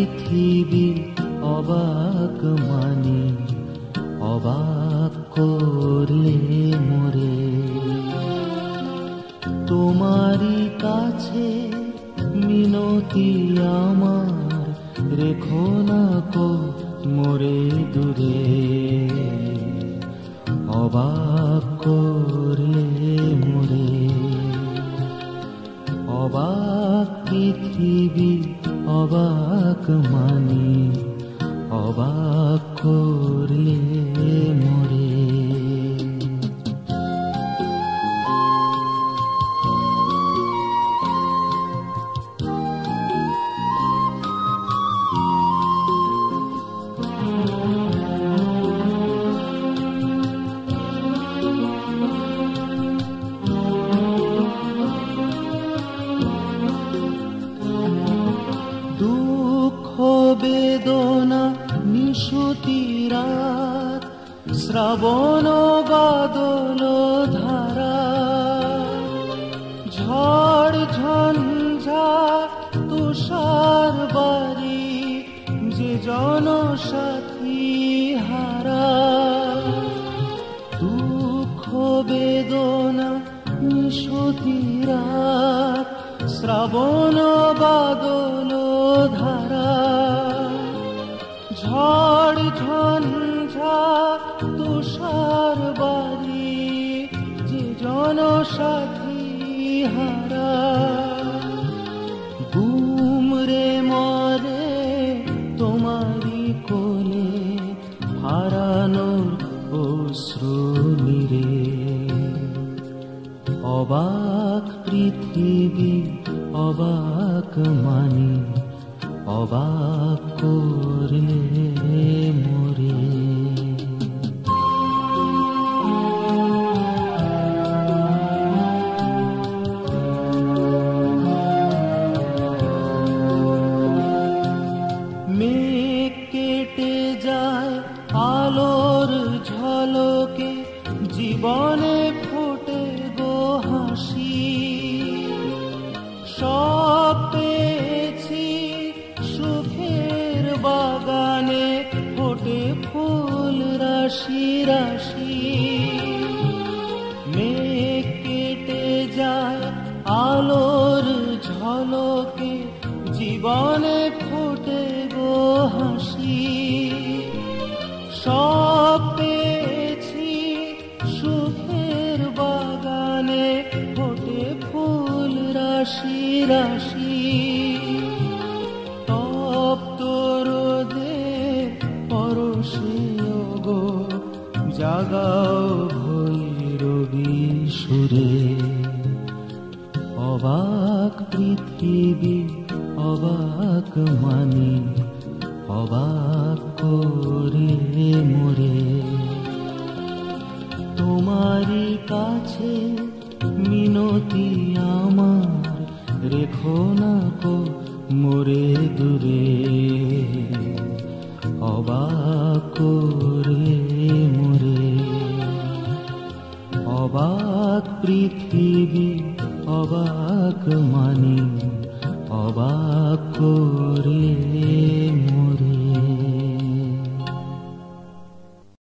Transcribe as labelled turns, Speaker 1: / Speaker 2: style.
Speaker 1: পৃথিবী অবাক মানে অবাক করলে মোরে। তোমারই কাছে মিনতি আমার, রেখো না কো মোরে দূরে। অবাক করলে মোরে, অবাক পৃথিবী অবাক মানে অবাক করলে মোরে। বেদনা নিশুতি রাত, শ্রাবণ বাদল ধারা, ঝড় ঝঞ্ঝা তুষার বাড়ি, যে জনসাথী হারা। দুঃখ বেদনা নিশুতি রাত, শ্রাবণ বাদল ধারা, ঝড় ঝঞ্ঝা তুষার বাড়ি, যে জনসাথী হারা। গুমরে মরে তোমারি কোলে, হারানোর অশ্রু নিরে। অবাক পৃথিবী অবাক মানে অবাক করলে মোরে। মেঘ কেটে যায় আলোর ঝলকে, জীবনে ফোটে গো হাসি। সব পেয়েছি সুখের বাগানে, ফোটে ফুল রাশি রাশি। মেঘ কেটে যায় আলোর ঝলকে, জীবনে ফোটে গো হাসি। সব পেয়েছি সুখের বাগানে, ফোটে ফুল রাশি রাশি। তপ্ত রোদে পরশে গো, জাগাও ভৈরবী সুরে। অবাক পৃথিবী অবাক মানে অবাক করে মোরে। তোমারই কাছে মিনতি আমার, রেখো না কো মোরে দূরে। অবাক করে মোরে, অবাক পৃথিবী অবাক মানে অবাক করে